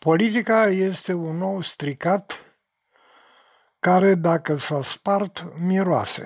Politica este un ou stricat care, dacă s-a spart, miroase.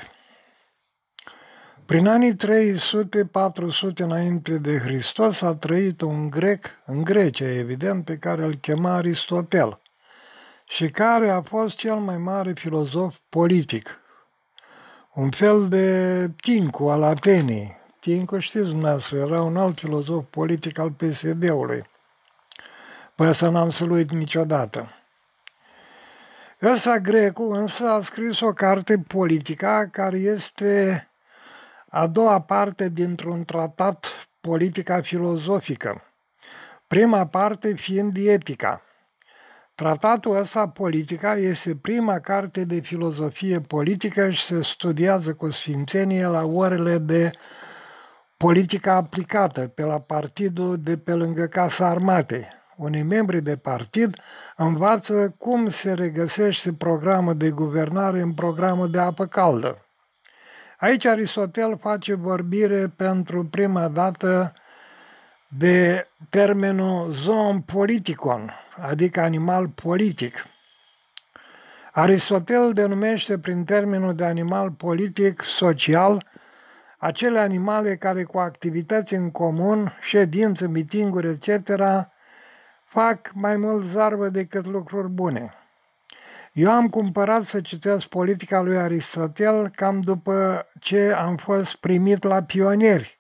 Prin anii 300-400 înainte de Hristos a trăit un grec, în Grecia evident, pe care îl chema Aristotel și care a fost cel mai mare filozof politic. Un fel de Tincu al Atenei. Tincu, știți dumneavoastră, era un alt filozof politic al PSD-ului. Păi ăsta n-am să-l uit niciodată. Ăsta, grecul, însă a scris o carte, Politica, care este a doua parte dintr-un tratat Politica filozofică. Prima parte fiind Etica. Tratatul ăsta, Politica, este prima carte de filozofie politică și se studiază cu sfințenie la orele de politică aplicată pe la partidul de pe lângă Casa Armatei. Unii membri de partid învață cum se regăsește programul de guvernare în programul de apă caldă. Aici Aristotel face vorbire pentru prima dată de termenul zoon politikon, adică animal politic. Aristotel denumește prin termenul de animal politic social acele animale care cu activități în comun, ședințe, mitinguri, etc., fac mai mult zarvă decât lucruri bune. Eu am cumpărat să citesc Politica lui Aristotel cam după ce am fost primit la Pionieri.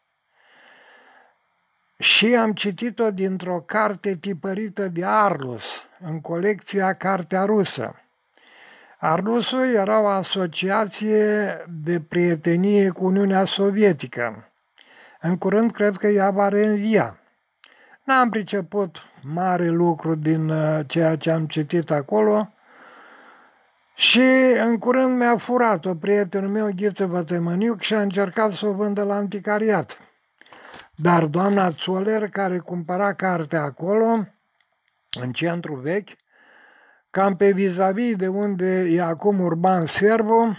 Și am citit-o dintr-o carte tipărită de Arlus, în colecția Cartea Rusă. Arlusul era o asociație de prietenie cu Uniunea Sovietică. În curând cred că ea va reînvia. N-am priceput mare lucru din ceea ce am citit acolo și în curând mi-a furat-o prietenul meu, Ghiță Vătămăniuc, și a încercat să o vândă la anticariat. Dar doamna Țoler, care cumpăra cartea acolo, în centru vechi, cam pe vis-a-vis de unde e acum Urban Servu,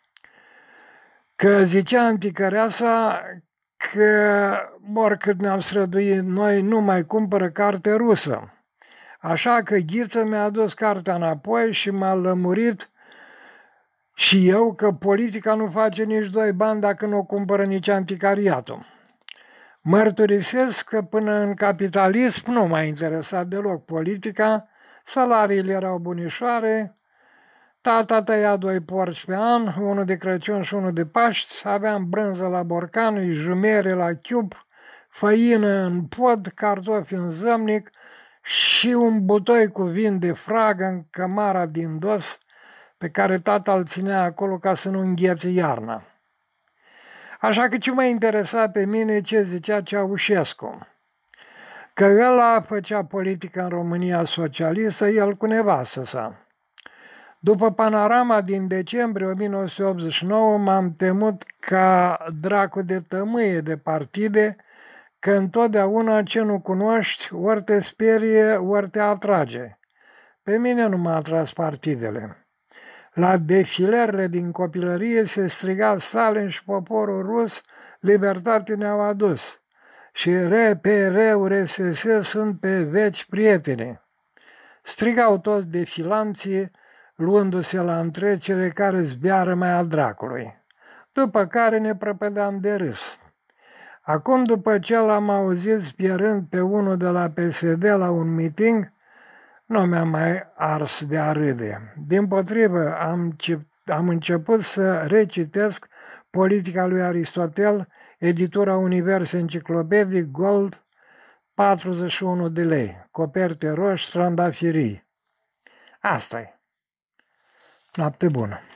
că zicea anticăreasa că oricât ne-am străduit noi, nu mai cumpără carte rusă. Așa că Ghiță mi-a adus cartea înapoi și m-a lămurit și eu că politica nu face nici doi bani dacă nu o cumpără nici anticariatul. Mărturisesc că până în capitalism nu m-a interesat deloc politica, salariile erau bunișoare, tata tăia 2 porci pe an, unul de Crăciun și unul de Paști, aveam brânză la borcan, jumere la chiub, făină în pod, cartofi în zămnic și un butoi cu vin de fragă în cămara din dos, pe care tata îl ținea acolo ca să nu înghețe iarna. Așa că ce mă interesa pe mine ce zicea Ceaușescu? Că ăla făcea politică în România socialistă, el cu nevastă sa. După panorama din decembrie 1989 m-am temut ca dracu de tămâie de partide, că întotdeauna ce nu cunoști ori te sperie, ori te atrage. Pe mine nu m-a atras partidele. La defilările din copilărie se striga Stalin și poporul rus, libertate ne-au adus. Și RPR-ul RSS sunt pe veci prieteni. Strigau toți defilanții, luându-se la întrecere care zbiară mai al dracului. După care ne prăpădeam de râs. Acum, după ce l-am auzit spierând pe unul de la PSD la un meeting, nu mi-am mai ars de a râde. Dimpotrivă, am început să recitesc Politica lui Aristotel, editura Univers Enciclopedic Gold, 41 de lei, coperte roșii, trandafirii. Asta-i. Noapte bună!